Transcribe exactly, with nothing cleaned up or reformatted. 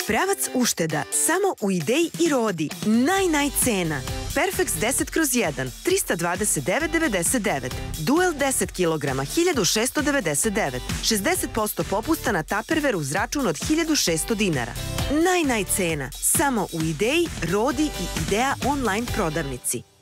Pravac ušteda samo u Ideji i Rodi. Naj, naj cena. Perfex deset kroz jedan, trista dvadeset devet devedeset devet. Duel deset kilograma, hiljadu šesto devedeset devet. šezdeset posto popusta na Tupperware uz račun od hiljadu šesto dinara. Naj, naj cena. Samo u Ideji, Rodi i Idea online prodavnici.